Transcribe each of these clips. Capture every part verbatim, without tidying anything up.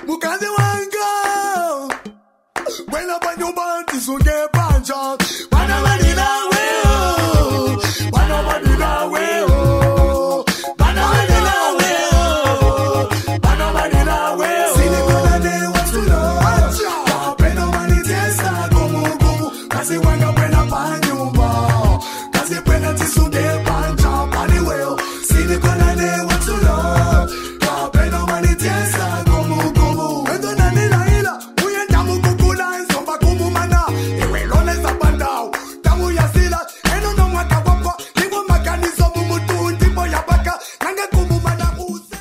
mukazi wanga. When up on your body, so get punch out. When I'm ready now, well, when I'm ready now, well, when I'm ready now, well, when I'm ready now, well. See the color they want to know. When nobody testa, como como. Kasi wanga when up on your ball. Kasi penalty, so get punch out on the well. See the color they want to know. When nobody testa, como como. When don't I need a healer? We ain't damu kuku lines, so back kumu mana. It will always up and down. Damu ya sila, eno no mwaka wako. Limu makanizo mumutu, tipo ya baka. Nanga kumu mana use.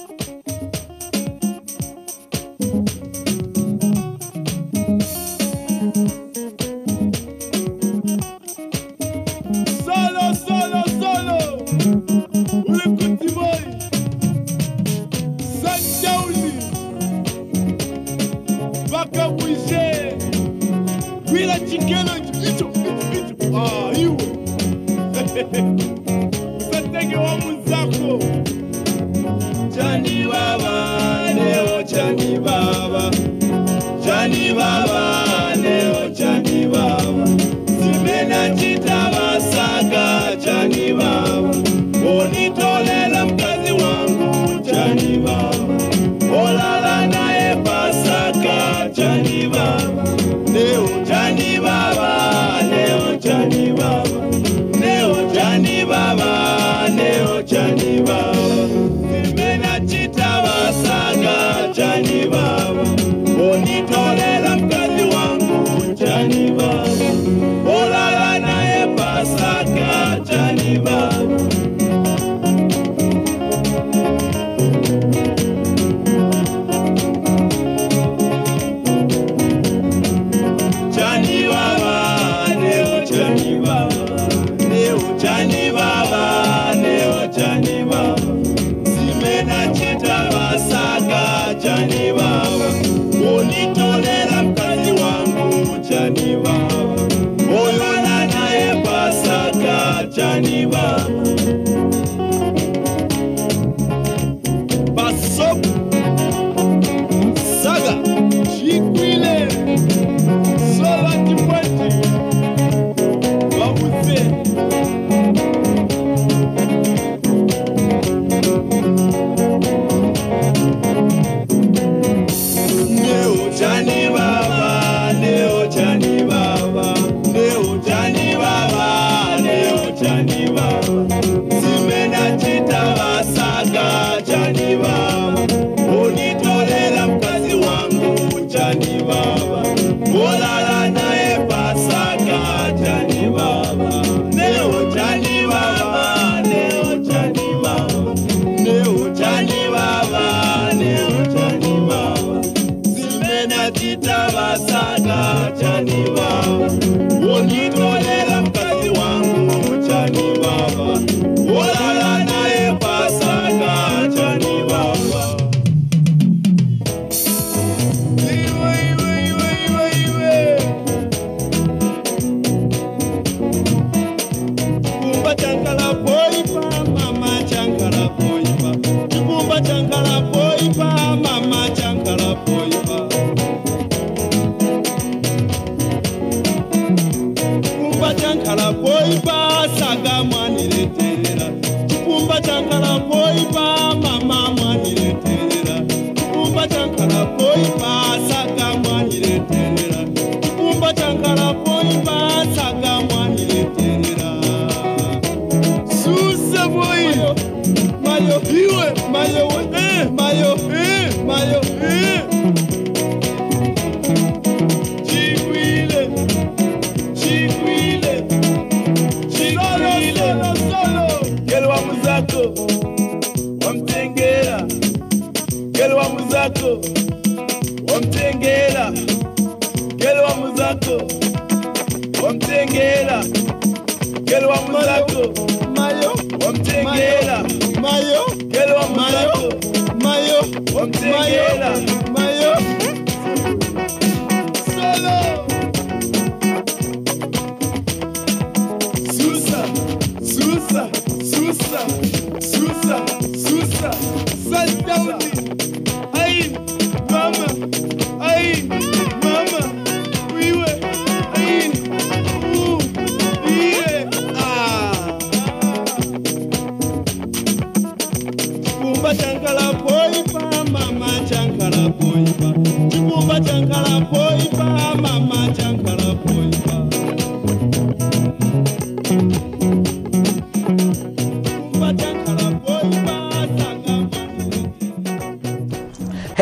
Solo, solo, solo. Ule kutimoi. Sanjauli. Baka mwishe. Wila chikelo icho, icho, icho. Ah, iwe. Usatege wa muzako. Chani baba, leo chani baba. Chani baba, leo chani baba. Simena chitaba saka chani baba. Onitolela mkazi wangu chani baba. Olala nae pasaka chani baba. Leo chani baba, leo chani baba. Leo chani baba, leo chani baba. Simena chitaba saka chani baba. Onitolela mkazi wangu chani baba. Olala nae pasaka chani baba. Chani baba, leo chani baba. Leo chani baba, leo chani baba. Simena chitaba saka chani baba. Onitolela mkazi wangu chani baba. Olala nae pasaka chani baba. Basop Saga Chikwile Sola Tipweti Babuse Neo chani baba, neo chani baba, neo chani baba, neo chani baba. Simena chitaba saka chani baba. Onitolela mkazi wangu chani baba. Olala nae pasaka chani baba. Neo chani baba, neo chani baba. Neo chani baba, neo chani baba. Simena chitaba saka chani baba. Onitolela mkazi wangu chani baba. Olala nae pasaka chani baba. Iwe, iwe, iwe, iwe, iwe. Chipumba chankala poipa, mama chankala poipa. Chipumba chankala poipa, mama chankala poipa. Chipumba chankala poipa, saga mwaniletelera. Chipumba chankala poipa, mama mwaniletelera. Chipumba chankala poipa, saga mwaniletelera. Chipumba chankala poipa, saga mwaniletelera. Susa boy, mayo iwe, mayo eh, mayo eh, mayo eh. Chikwile, chikwile, chikwile, solo, solo. Gelo wa muzako, wamtengera. Gelo wa muzako, wamtengera. Gelo wa muzako, wamtengera. Gelo wa muzako, mayo, wamtengera. Mayo, gelo wa muzako, mayo, wamtengera. Mayo, solo. Susa, Susa, Susa, Susa, Susa, Sanjauli. Ay, mama.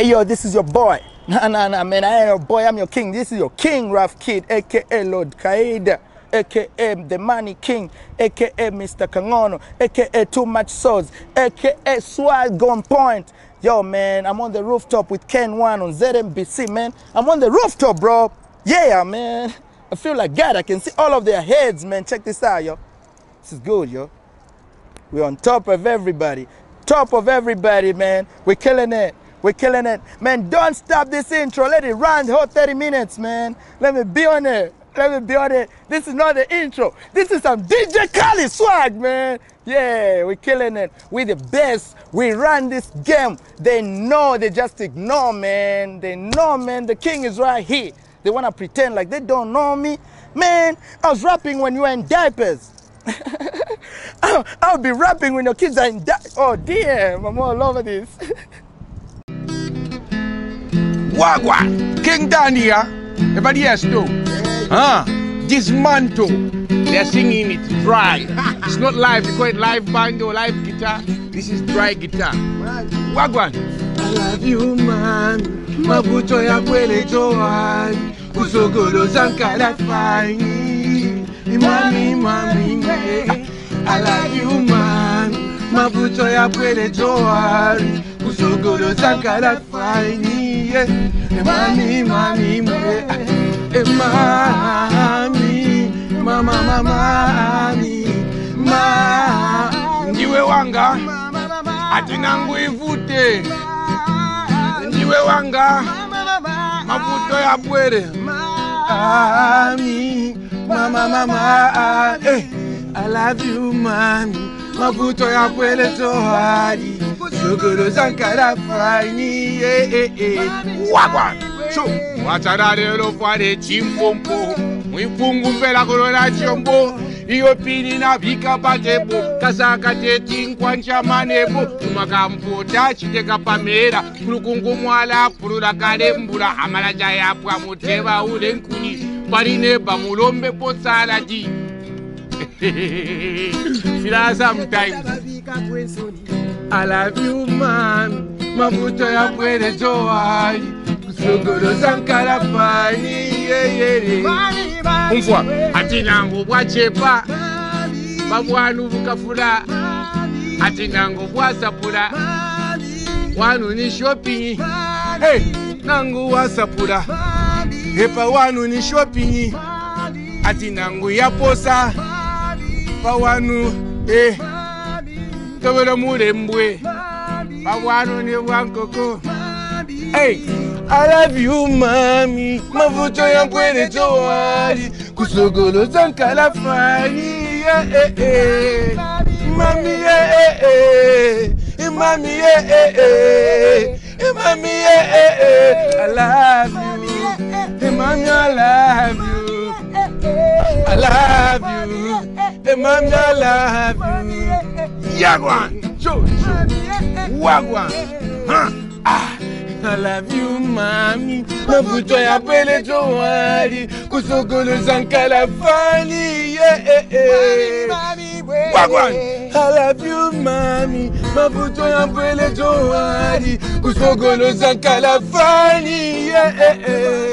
Hey yo, this is your boy. Nah, nah, nah, man, I ain't your boy, I'm your king. This is your king, Rough Kid, aka Lord Qaeda, aka the Money King, aka Mister Kangono, aka Too Much Souls, aka Swag on Point. Yo, man, I'm on the rooftop with Ken One on Z M B C, man. I'm on the rooftop, bro. Yeah, man. I feel like God. I can see all of their heads, man. Check this out, yo. This is good, yo. We're on top of everybody. Top of everybody, man. We're killing it. We're killing it. Man, don't stop this intro. Let it run the whole thirty minutes, man. Let me be on it. Let me be on it. This is not the intro. This is some D J Khaled swag, man. Yeah, we're killing it. We're the best. We run this game. They know, they just ignore, man. They know, man, the king is right here. They want to pretend like they don't know me. Man, I was rapping when you were in diapers. I'll, I'll be rapping when your kids are in diapers. Oh, damn, I'm all over this. Wagwan, King Danny, huh? Everybody else do. Huh? Dismantle. They're singing it dry. It's not live, they call it live band or live guitar. This is dry guitar. Wagwan. I love you, man. Mabuto ya kwele joan. Usogolo zankala fine. Mami, mami, I love you, man. Mabuto ya kwele joan. Usogolo zankala fine. Mami, mami, mami, mama, mami, ma. Ndiwe wanga, atinangu ivute. Ndiwe wanga, mabuto ya bwere. Mami, mama, mama, eh. I love you, mami. Mabuto ya bwere tohari. Sogoro zankara fine, eh, eh, eh. Wagwan, so. Wachararelo fare chimpompo. Mwipungu mpela kolona chiombo. Iyo pini na vika patebo. Kasaka teti nkwancha manebo. Tumakampota chiteka pamera. Kulukungu mwala purula kalembula. Amala jaya pwa muteba ule nkuni. Parineba mulombe posala di. Fila sometimes. I love you, man. Mabuto ya pwede joai. Kusogoro zankara fani. Umfwa, atinango bwachepa. Babwanu bukafula. Atinango bwasapula. Wanu ni shopping. Hey, nangu wasapula. Hepa wanu ni shopping. Atinango ya posa. Pa wanu, eh. Tobelo murembwe. Babwanu ni wankoko. Hey, I love you, mami. Mavuto ya mpwene toari. Kusogolo zankala fani. Eh, eh. Mami, eh, eh, eh. Mami, eh, eh, eh. Mami, eh, eh, eh. I love you. Mami, I love you. I love you. Mami, I love you. Yagwan. Show, show. Wagwan. Huh? Ah. I love you, mami. Mabuto ya pele joari. Kusogolo zankala fani. Yeah, eh, eh. Wagwan. I love you, mami. Mabuto ya pele joari. Kusogolo zankala fani. Yeah, eh,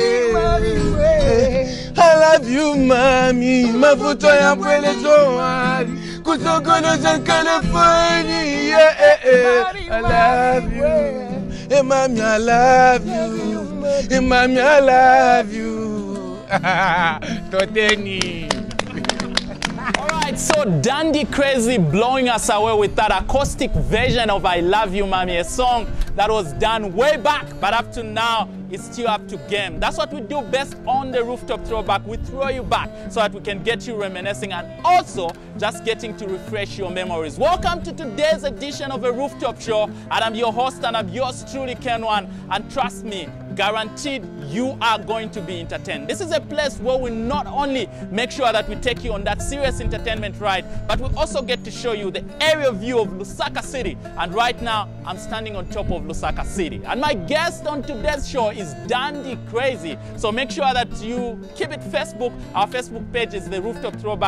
eh. I love you, mami. Mabuto ya pele joari. Kusogolo zankala fani. Yeah, eh, eh. I love you. Hey, mommy, I love you. Hey, mommy, I love you. Toteni. Alright, so Dandy Crazy blowing us away with that acoustic version of I Love You, Mommy, a song that was done way back, but up to now, it's still up to game. That's what we do best on the Rooftop Throwback. We throw you back so that we can get you reminiscing and also just getting to refresh your memories. Welcome to today's edition of a Rooftop Show, and I'm your host and I'm yours truly, Ken One, and trust me, guaranteed you are going to be entertained. This is a place where we not only make sure that we take you on that serious entertainment ride, but we also get to show you the aerial view of Lusaka City. And right now, I'm standing on top of Lusaka City. And my guest on today's show is Dandy Crazy. So make sure that you keep it Facebook. Our Facebook page is the Rooftop Throwback.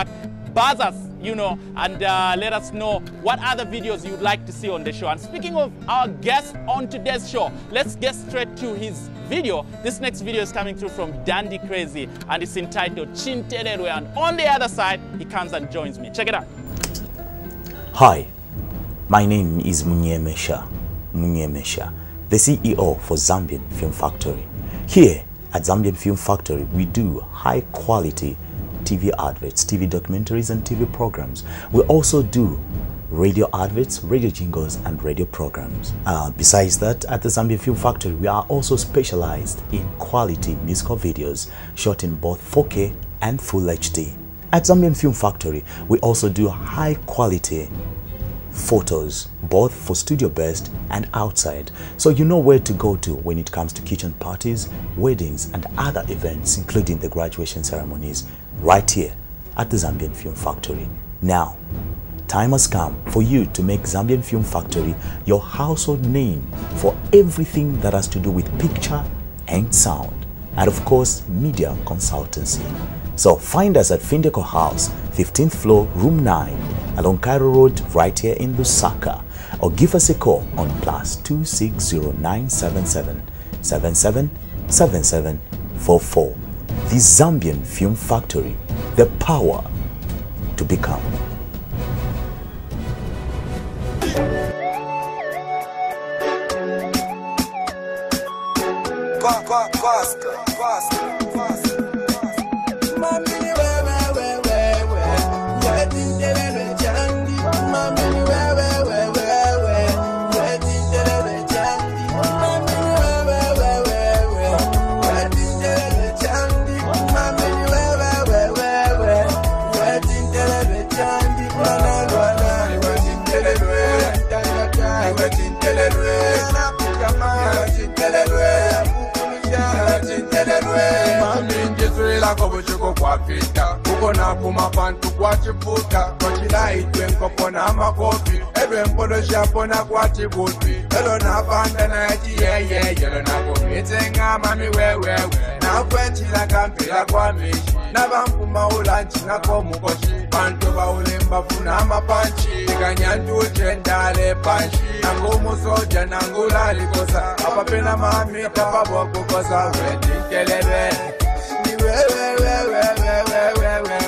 buzz us, you know, and uh, let us know what other videos you'd like to see on the show. And speaking of our guest on today's show, let's get straight to his video. This next video is coming through from Dandy Crazy, and it's entitled Chintererwe, and on the other side, he comes and joins me. Check it out. Hi, my name is Munyemesha, Munyemesha, the C E O for Zambian Film Factory. Here at Zambian Film Factory, we do high quality T V adverts, T V documentaries, and T V programs. We also do radio adverts, radio jingles, and radio programs. Uh, besides that, at the Zambian Film Factory, we are also specialized in quality musical videos shot in both four K and Full H D. At Zambian Film Factory, we also do high quality photos, both for studio based and outside, so you know where to go to when it comes to kitchen parties, weddings, and other events, including the graduation ceremonies, right here at the Zambian Film Factory. Now, time has come for you to make Zambian Film Factory your household name for everything that has to do with picture and sound, and of course media consultancy. So find us at Findeco House, fifteenth floor, room nine, along Cairo Road, right here in Lusaka, or give us a call on plus two six zero nine seven seven seven seven seven seven four four. The Zambian Film Factory, the power to become. Ukona kumapantu kwa chiputa kwa chilaitwe nkopona amakofi ebe mpodo shapona kwa chibuti elo na panda na yachi ye ye yelo na kumite nga mami wewewe na kwechila kampila kwa mishi na bampuma ulanchi na komukoshi panto ba ulemba funa amapanchi kanyantu uchendale panchi nangumu soja nangula likosa apapena mami tapabo kukosa wedding kelebe ni wewe wewe wewe wewe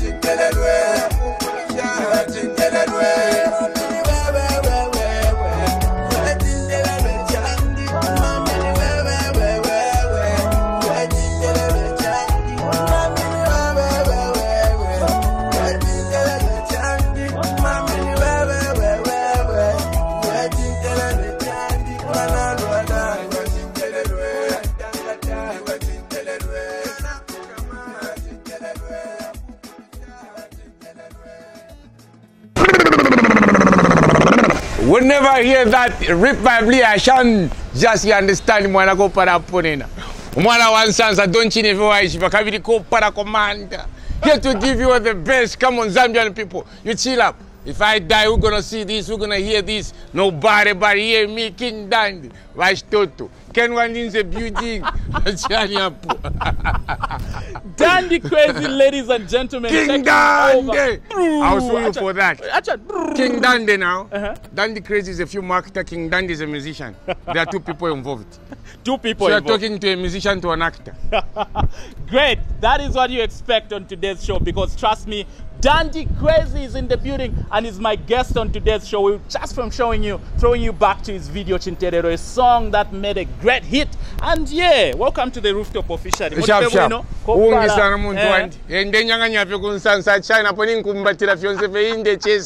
Whenever I hear that rip by Blee, I shan't just understand mwana ko para ponena. Mwana one sons I don't chin if you bakavili ko para commander. Here to give you all the best. Come on, Zambian people, you chill up. If I die, we're gonna see this, we're gonna hear this. Nobody but hear me, King Dandy. Vice Toto. Ken one in the building. Dandy Crazy, ladies and gentlemen. King Dandy. I'll show you for that. King Dandy now. Uh-huh. Dandy Crazy is a film actor. King Dandy is a musician. There are two people involved. Two people so involved. You're talking to a musician to an actor. Great. That is what you expect on today's show, because trust me, Dandy Crazy is in the building and is my guest on today's show. We're just from showing you, throwing you back to his video Chinterero, a song that made a great hit. And yeah, welcome to the Rooftop officially. Sharp, sharp. Ungi sana muntu wandi. Ende nyanga nyape kunsansa China poni nkumbatira fiance fe in the chest.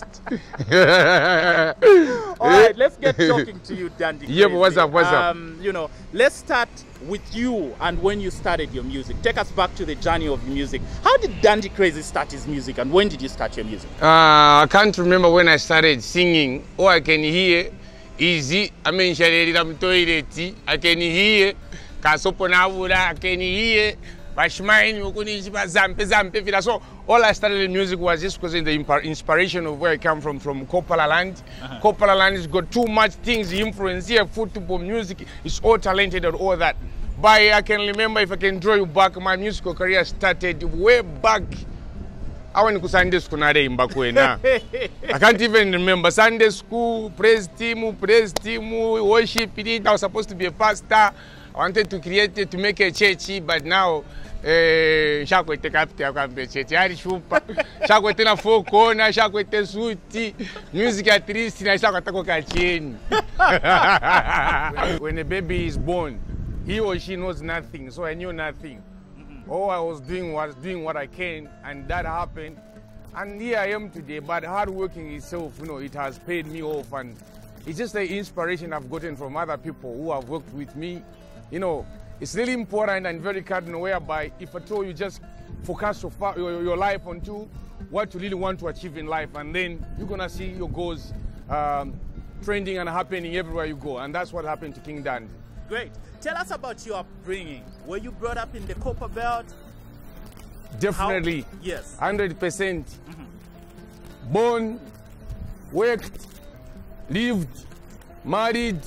All right, let's get talking to you, Dandy Crazy. Yeah, but what's up, what's up? Um, you know, let's start with you and when you started your music. Take us back to the journey of music. How did Dandy Crazy start his music, and when did you start your music? Uh, I can't remember when I started singing. All I can hear is, I mean, toilet. I can hear Kasoponavura, I can hear Bashmain, Zampe, Zampe. So all I started in music was just because of the inspiration of where I come from, from Kopala land. Uh-huh. Kopala land has got too much things, influence here, football, music, it's all talented and all that. But I can remember, if I can draw you back, my musical career started way back. I went to Sunday school now. I can't even remember. Sunday school, praise team, praise team, worship. I was supposed to be a pastor. I wanted to create it, to make a church, but now shakwete kapita kwambe church. Ari shupa. Shakwete na four corner, shakwete suiti. Music at least na shakwata ko kacheni. When a baby is born, he or she knows nothing, so I knew nothing. Mm-hmm. All I was doing was doing what I can, and that happened. And here I am today, but hard working itself, you know, it has paid me off, and it's just the inspiration I've gotten from other people who have worked with me. You know, it's really important and very cardinal, whereby if at all you just focus your, your, your life onto what you really want to achieve in life, and then you're gonna see your goals um, trending and happening everywhere you go, and that's what happened to King Dandy. Great. Tell us about your upbringing. Were you brought up in the Copper Belt? Definitely. How? Yes. one hundred percent. Mm-hmm. Born, worked, lived, married,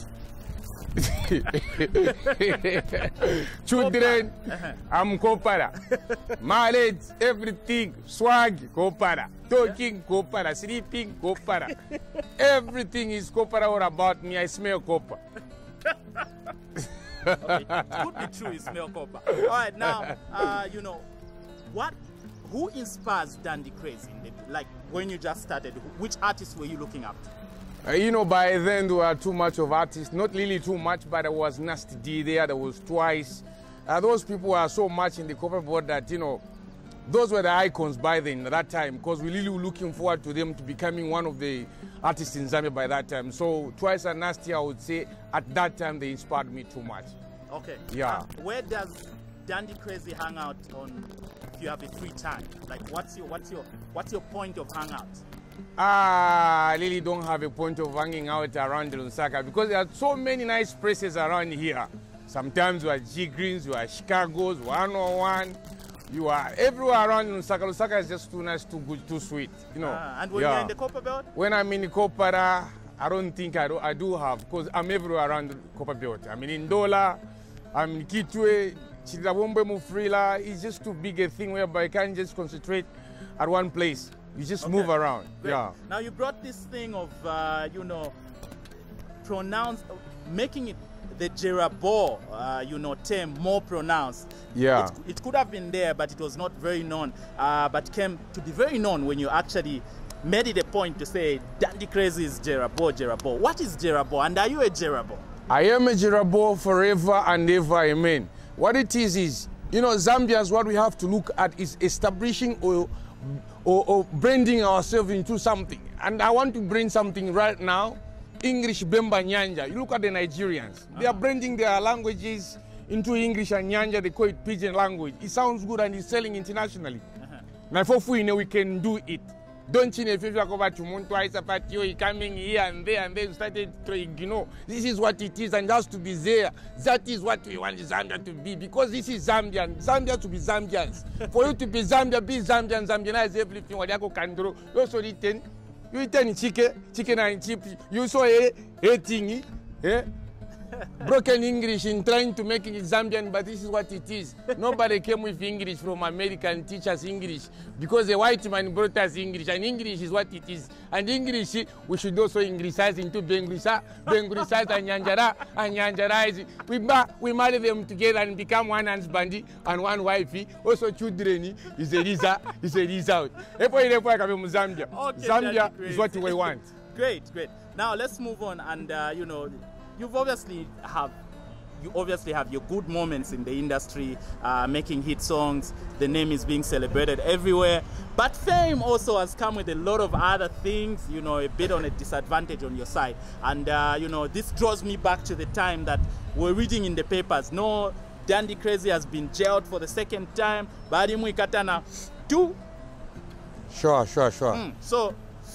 children, uh-huh. I'm Kopara. Married, everything, swag, Kopara. Talking, Kopara. Sleeping, Kopara. Everything is Kopara all about me. I smell copper. Okay, it could be true, you smell copper. All right, now, uh, you know, what, who inspires Dandy Crazy? Like, when you just started, which artists were you looking up to? Uh, you know, by then there were too much of artists, not really too much, but there was Nasty D there, there was Twice. Uh, those people were so much in the copper board that, you know, those were the icons by then, at that time, because we really were looking forward to them to becoming one of the artists in Zambia by that time. So Twice and Nasty, I would say, at that time, they inspired me too much. Okay. Yeah. Uh, where does Dandy Crazy hang out on if you have a free time? Like, what's your what's your what's your point of hangout? Ah, I really don't have a point of hanging out around Lusaka because there are so many nice places around here. Sometimes you are G Greens, you are Chicago's, one oh one. You are everywhere around Lusaka. Lusaka is just too nice, too good, too sweet. You know. Uh, and when yeah. you're in the Copper Belt? When I'm in the Copper, I don't think I do, I do have, because I'm everywhere around the Copper Belt. I'm in Ndola, I'm in Kitwe, Chidabombe Mufrila. It's just too big a thing whereby I can't just concentrate at one place. You just okay. move around. Great. Yeah. Now you brought this thing of, uh, you know, pronounce, making it the Jerabo, uh, you know, term more pronounced. Yeah. It, it could have been there, but it was not very known. Uh, but came to be very known when you actually made it a point to say, Dandy Crazy is Jerabo, Jerabo. What is Jerabo, and are you a Jerabo? I am a Jerabo forever and ever, amen. What it is is, you know, Zambians, what we have to look at is establishing or, or, or branding ourselves into something. And I want to bring something right now, English Bemba Nyanja. You look at the Nigerians, uh-huh. They are branding their languages into English and Nyanja, they call it pidgin language. It sounds good and it's selling internationally. Uh-huh. Now, for we know we can do it. Don't you know if you talk about you coming here and there and then started to ignore. This is what it is and has to be there. That is what we want Zambia to be, because this is Zambian. Zambia to be Zambians. For you to be Zambia, be Zambian. Zambianize everything. What you can do. You also return. You return chicken, chicken and chip. You saw a thing, eh? Broken English in trying to make it Zambian, but this is what it is. Nobody came with English from America and teach us English, because a white man brought us English, and English is what it is. And English, we should also Englishise into Benglisa, Benglisa and Nyanjara, and Nyanjara. We, we marry them together and become one husband and one wifey. Also children is a result, is a result. Zambia. Okay, Zambia is what we want. Great, great. Now let's move on, and uh, you know, You've obviously have, you obviously have your good moments in the industry, uh, making hit songs. The name is being celebrated everywhere. But fame also has come with a lot of other things, you know, a bit on a disadvantage on your side. And, uh, you know, this draws me back to the time that we're reading in the papers. No, Dandy Crazy has been jailed for the second time. Badimu Katana, two. Sure, sure, sure. Mm, so.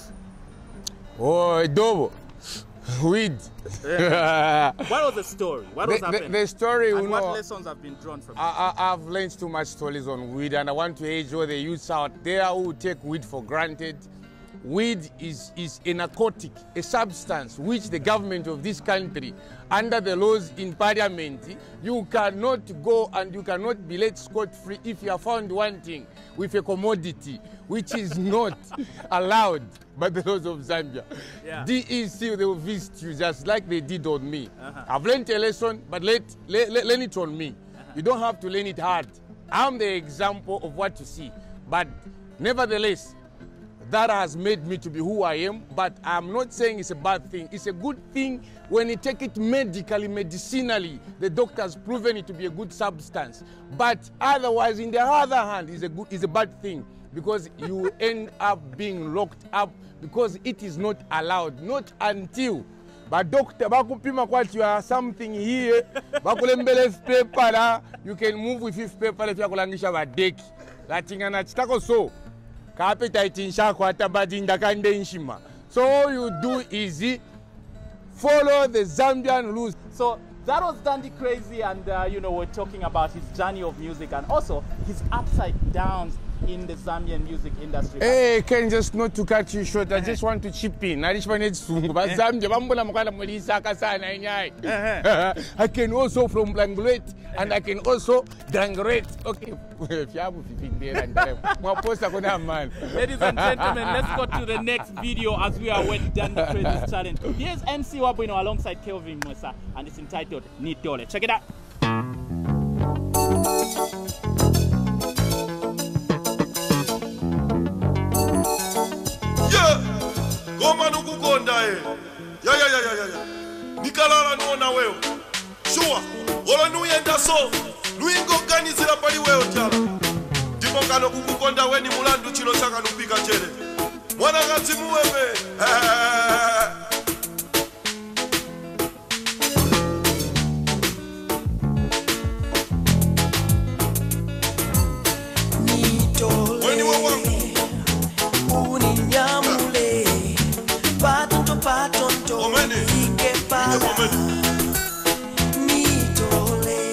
Oh, double. Weed. Yeah. What was the story? What was the, happening? The, the story, and you what know, lessons have been drawn from it? I, I, I've learned too much stories on weed, and I want to urge all the youths out there who take weed for granted. Weed is, is a narcotic, a substance which the government of this country, under the laws in parliament, you cannot go and you cannot be let scot-free if you are found wanting with a commodity which is not allowed by the laws of Zambia. Yeah. D E C, they will visit you just like they did on me. Uh-huh. I've learned a lesson, but let, let, let, learn it on me. Uh-huh. You don't have to learn it hard. I'm the example of what you see. But nevertheless, that has made me to be who I am, but I'm not saying it's a bad thing. It's a good thing when you take it medically, medicinally. The doctor has proven it to be a good substance. But otherwise, in the other hand, it's a, good, it's a bad thing, because you end up being locked up because it is not allowed, not until. But doctor, bakupima kwati you are something here, bakulembele paper, you can move with fifth paper if you kulangisha badeki. Latingana chitako so. So all you do is follow the Zambian rules. So that was Dandy Crazy, and uh, you know, we're talking about his journey of music and also his upside downs in the Zambian music industry. Hey, Ken, just not to cut you short, I just want to chip in. I just wanted to I can also from Blanguet, and I can also Dangret. Okay. Ladies and gentlemen, let's go to the next video as we are with Dandy Crazy's challenge. Here's M C Wabwino alongside Kelvin Mwesa, and it's entitled Nitole. Check it out. Goma nukukonda eh. Ya ya ya ya ya. Nikalala nuona wewe. Sure. Ola nuyenda so. Nuingo ganizira pali wewe jala. Ndimonga nokukonda we ni mulandu chilo chaka nupika chele. Mwana ngati muwebe. Nitole. Weni wangu. Uninyamule. Patonto patonto. Omeni. Ike pala. Nitole.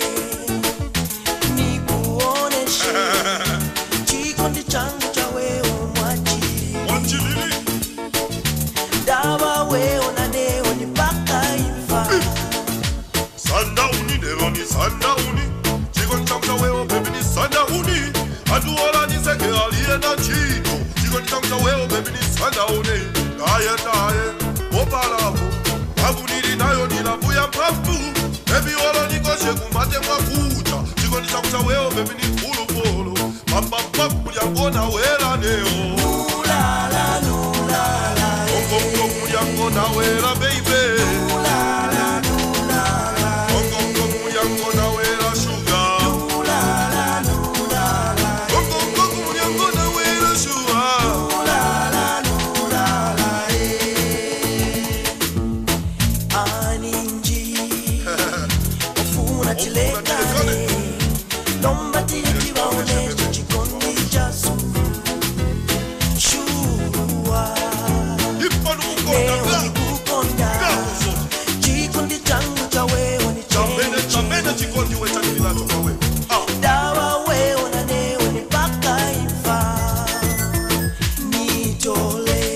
Nikuoneshe. Chikondi changu cha wewe mwachi. Mwachi lili. Dawa wewe na neo ni paka ifa. Sanda uni nero ni sanda uni. Chikondi changu cha wewe baby ni sanda uni. Aduola ni seke alienda chino. Chikondi changu cha wewe baby ni sanda uni. Naye naye, opalaho, wabuniri nayo nilavuya mpapu. Baby makucha chikondi chakucha wewe baby ni pulu pulu papa papa kuliangona wera neo la la la la ongo ongo kuliangona wera baby la la la la ongo ongo kuliangona wera sugar la la la la ongo ongo kuliangona wera sugar la la la la aninji ofuna tilekane nomba tikiwaone chikondi chasu shua leo nikukonda chikondi changu cha wewe ni chambene chambene chikondi wewe changu natoka wewe dawa wewe na leo ni paka ifa nitole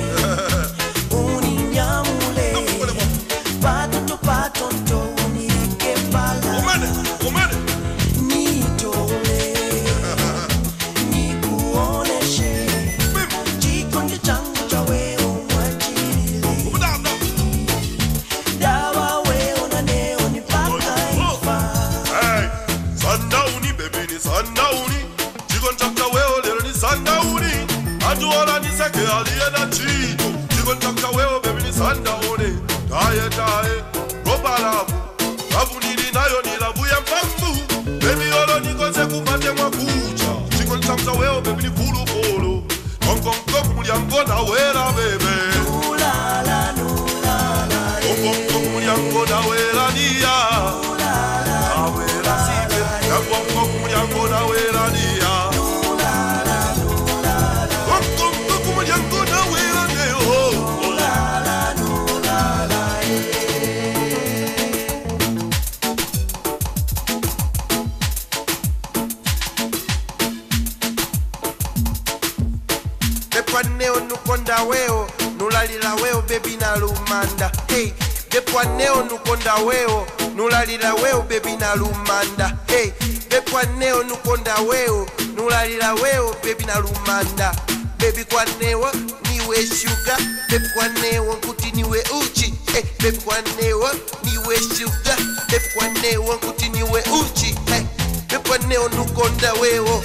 uninyamule pato to pato to unikembala umene umene nitole nikuoneshe chikondi changu cha wewe mwachili dawa wewe na leo ni paka ifa hey sandauni baby ni sandauni chikondi changu cha wewe leo ni sandauni atuola ni seke alienda chito chikondi changu cha wewe baby ni sandauni taye taye robalabu lavu nili nayo ni lavu ya mpambu baby olo nikose kumbate mwakucha chikondi changu cha wewe baby ni pulu pulu kongo kongo mulyango na wera baby la la la la kongo kongo mulyango na wera dia la la wera sibe kongo kongo mulyango na wera dia la la la kongo kongo mulyango na wera deo la la la la Depaneo nukonda weo nulalila weo baby na lumanda hey depaneo nukonda weo nulalila weo baby na lumanda hey depaneo nukonda weo nulalila weo baby na lumanda baby kwanewa niwe sugar baby kwanewa nkuti niwe uchi hey baby kwanewa niwe sugar baby kwanewa nkuti niwe uchi hey depaneo nukonda weo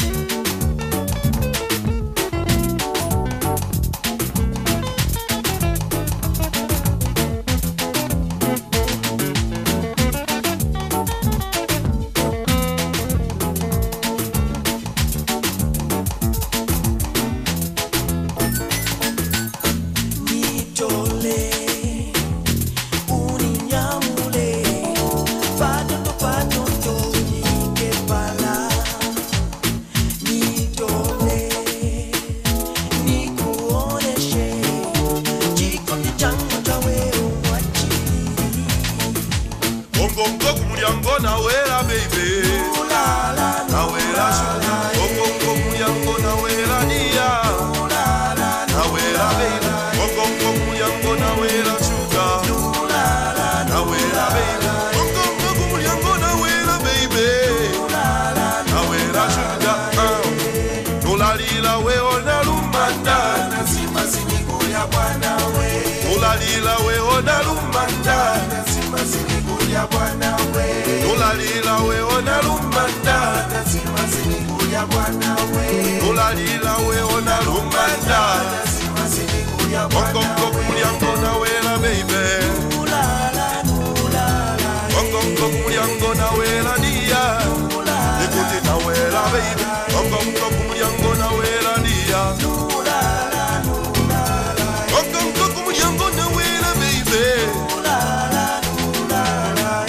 Ulalila we ona lumanda nasima sinikulia bwana we Ulalila we ona lumanda nasima sinikulia bwana we Ulalila we ona lumanda nasima sinikulia bwana we Kongo kuliango na wela baby Ulala ulala Kongo kuliango na wela dia Nikuti na wela baby Kongo kuliango na wela dia Ulala ulala Kongo kuliango na wela baby Ulala ulala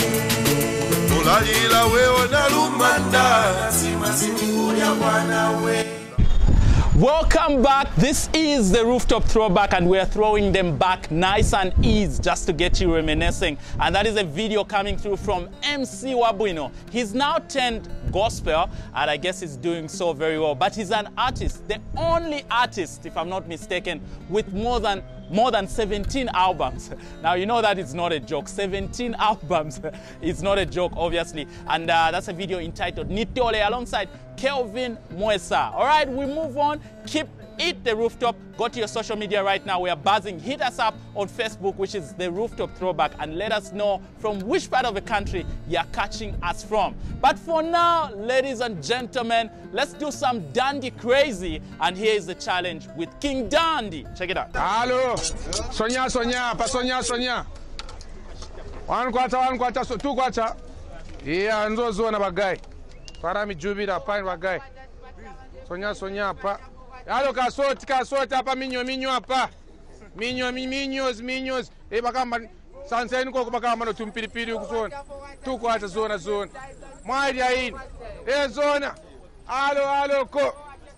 Ulalila we ona lumanda nasima sinikulia bwana we. Welcome back. This is the Rooftop Throwback, and we're throwing them back nice and easy just to get you reminiscing. And that is a video coming through from M C Wabuino. He's now turned gospel, and I guess he's doing so very well. But he's an artist, the only artist, if I'm not mistaken, with more than more than seventeen albums. Now, you know that it's not a joke. seventeen albums. It's not a joke, obviously. And uh, that's a video entitled Nitole alongside Kelvin Mwesa. All right, we move on. Keep Eat the Rooftop. Go to your social media right now. We are buzzing. Hit us up on Facebook, which is the Rooftop Throwback, and let us know from which part of the country you're catching us from. But for now, ladies and gentlemen, let's do some Dandy Crazy, and here is the challenge with King Dandy. Check it out. Hello, Sonia, Sonia, pa Sonia, Sonia. One quarter, one quarter, so two quarter. Yeah, and those one about guy. Para mi jubi da pine wa guy. Sonia, Sonia, pa. Hello, kasoti, kasoti, apa minyo, minyo, apa. Minyo, minyos, minyos. Eh, bakamba. Sansa inu koko bakamba no tumpilipili ukuzona. Two quarter zona, zona. Mwadi ya ini. Eh, zona. Hello, hello, ko.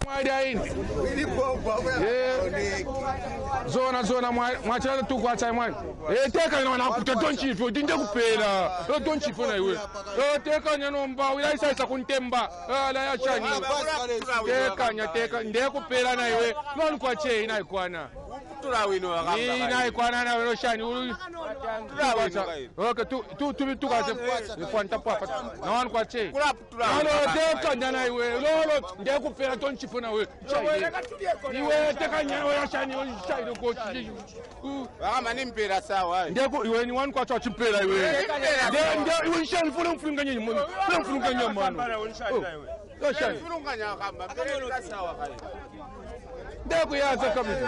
Zona zona mwachana tu kwa chai mwani. Eh teka na nakuta don't chief dinde kupela. Lo don't chief na iwe. Lo teka nya nomba ila isa isa kuntemba. Ah la ya chani. Teka nya teka nde kupela na iwe. Lo kwa chei na ikwana. Tura wino akamba. Ni na ikwana na lo shani. Tura wino. Okay tu tu tu tu kwa kwanta papa. Na wan kwa chei. Lo teka nya na iwe. Lo lo nde kupela don't chief na iwe. Iwe teka nya ya shani o shai do ko. Ah mani mpera sawa. Nde ko iwe ni wan kwa cha chimpela iwe. Nde nde iwe shani funa mfunga nyi mo. Funa mfunga nyi mano. Lo shani. Mfunga nya kamba. Mpera sawa kai. Nde ko ya za kabisa.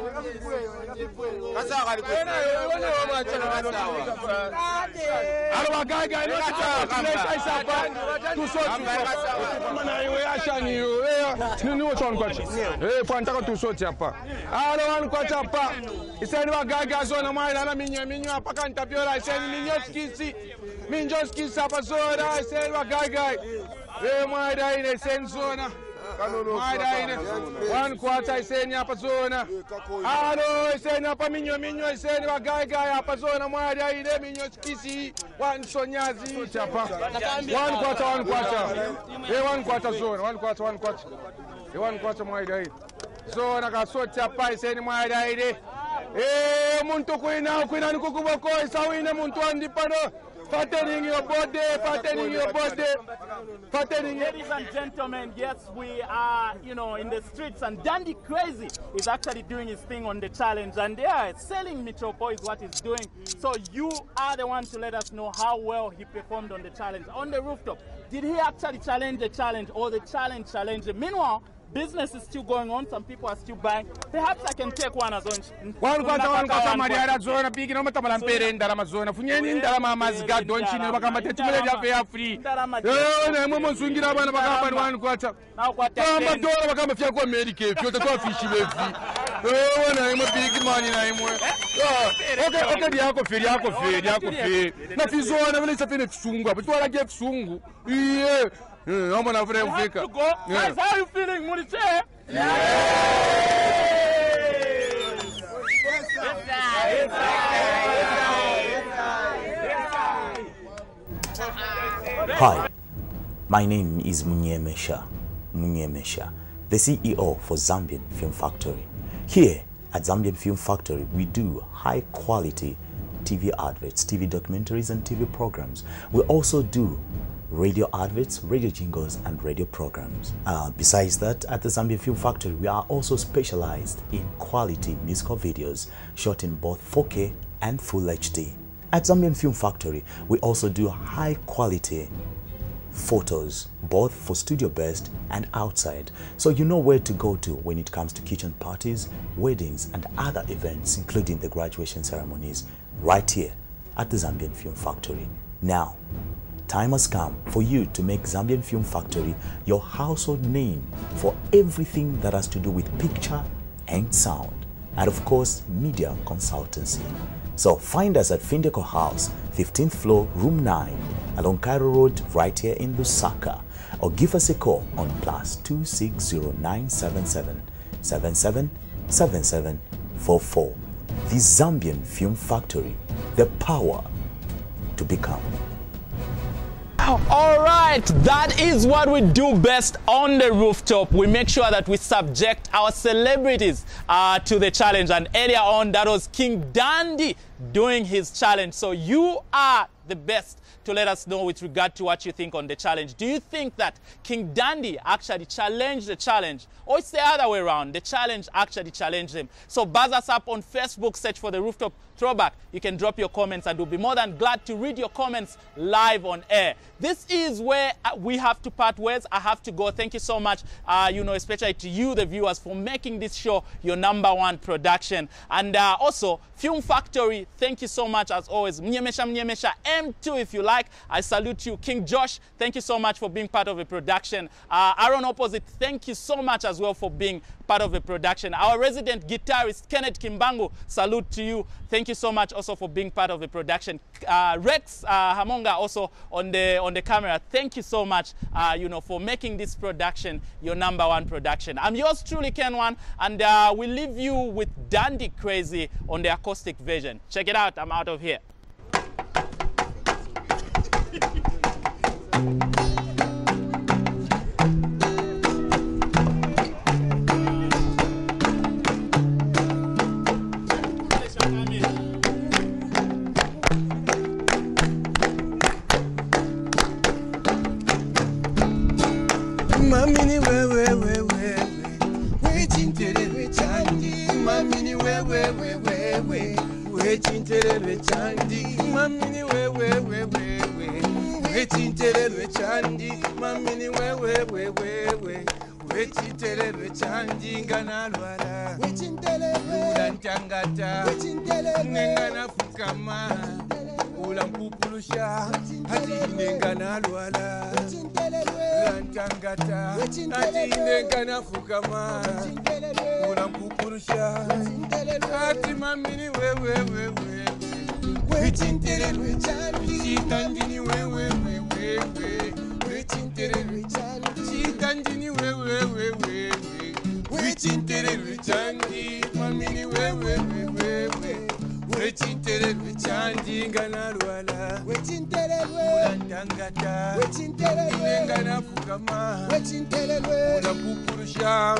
Kasa kali ko. Wale wa macha sawa. Alwa gaga ni kata kamba. Sai pa. Tu so mana iwe ya shani yo. Ni ni wo chon kwa chi. Eh kwa ntaka tu so ti apa. Alo wan kwa chapa. Iseni wa gaga zona mai na minyo minyo apa kan tapiola iseni minyo skisi. Minyo skisi apa zona iseni wa gaga. Eh mai dai ne sen zona. Mai dai ne. Wan quarter iseni apa zona. Alo iseni apa minyo minyo iseni wa gaga apa zona mai dai ne minyo skisi. Wan sonyazi chapa. One quarter one quarter. Eh one quarter zona. One quarter one quarter. Eh one quarter mai dai. Zona ka soti apa iseni mai dai ne. Eh, muntu kuina kuina ni kukuboko isawine muntu andi pano. Fattening your body, fattening your body, fattening. Ladies and gentlemen, yes, we are, you know, in the streets, and Dandy Crazy is actually doing his thing on the challenge, and yeah, selling Mitropo is what he's doing. So you are the one to let us know how well he performed on the challenge on the rooftop. Did he actually challenge the challenge, or the challenge challenge him? Meanwhile, business is still going on. Some people are still buying. Perhaps I can take one as on. One quarter, one quarter, Maria zona, big no matter Pere in Daramazona, Funin, Darama's God, don't you know, Bakama, free. Oh, no, Sungira, one quarter. Now, what I'm doing, I'm a few Medicaid, you're the coffee she will be. Oh, I'm a big money. I'm okay, okay, the Alcofe, the Alcofe, the Alcofe. Not his own, I'm a bit Sunga, but what I get Sungu. Yeah. I'm gonna have to go. Yes. How are you feeling, Murice? Hi, my name is Munyemesha, Munyemesha, the C E O for Zambian Film Factory. Here at Zambian Film Factory, we do high quality T V adverts, T V documentaries, and T V programs. We also do radio adverts, radio jingles, and radio programs. Uh, besides that, at the Zambian Film Factory, we are also specialized in quality musical videos shot in both four K and Full H D. At Zambian Film Factory, we also do high quality photos, both for studio based and outside, so you know where to go to when it comes to kitchen parties, weddings, and other events, including the graduation ceremonies, right here at the Zambian Film Factory. Now, time has come for you to make Zambian Film Factory your household name for everything that has to do with picture and sound, and of course, media consultancy. So find us at Findeco House, fifteenth floor, room nine, along Cairo Road, right here in Lusaka, or give us a call on plus two six zero nine seven seven seven seven seven seven four four. The Zambian Film Factory, the power to become. All right, that is what we do best on the rooftop. We make sure that we subject our celebrities uh, to the challenge. And earlier on, that was King Dandy doing his challenge. So you are the best to let us know with regard to what you think on the challenge. Do you think that King Dandy actually challenged the challenge, or it's the other way around? The challenge actually challenged him. So buzz us up on Facebook, search for the Rooftop Throwback. You can drop your comments and we'll be more than glad to read your comments live on air. This is where we have to part ways. I have to go. Thank you so much, uh, you know, especially to you, the viewers, for making this show your number one production. And uh, also, Film Factory, thank you so much as always. Mnyemesha Mnyemesha M two, if you like. I salute you. King Josh, thank you so much for being part of the production. Uh, Aaron Opposite, thank you so much as well for being part of the production. Our resident guitarist, Kenneth Kimbangu, salute to you. Thank you so much also for being part of the production. Uh, Rex uh, Hamonga also on the on the camera. Thank you so much, uh, you know, for making this production your number one production. I'm yours truly, Ken One, and uh, we leave you with Dandy Crazy on the acoustic version. Check it out. I'm out of here. Mamini we we we we waiting till the chandy. Mamini we we we we we waiting till the chandy. Mamini we we we we we waiting till the chandy. Mamini we we we we we waiting till the chandy. Ngana lwala waiting till the ntangata waiting till the ngana fukama ula mpupulusha hati ngana lwala ntangata hati ngana fukama ula mpupulusha hati mamini we we we we waiting till the chandy tandini we we we we we waiting till the chandy tandini we we we we we waiting till the chandy mamini we we we we we waiting till the chandy ngana lwala waiting till the ula ntangata waiting till the ngana fukama waiting till the ula mpupulusha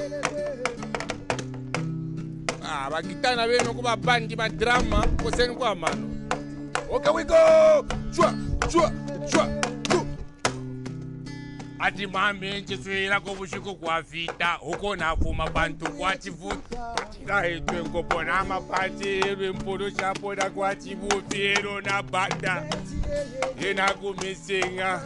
ah bagitana beno kuba bandi ba drama koseni kwa mano. Okay, we go. Chua chua chua go. Ati mami nchisuira kubushiko kwa vita huko na fuma bantu kwa chivuta ngaitwe ngopona mapati mpuru chapo na kwa chibufiro na banda ina kumisinga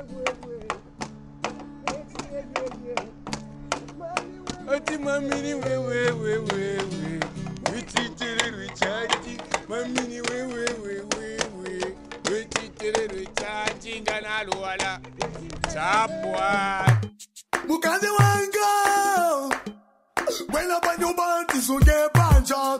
ati mami we we we we we wititire richaji mami we we we we we wititire richaji ngana lwala chapwa mukazi wanga when up on your body so get punch out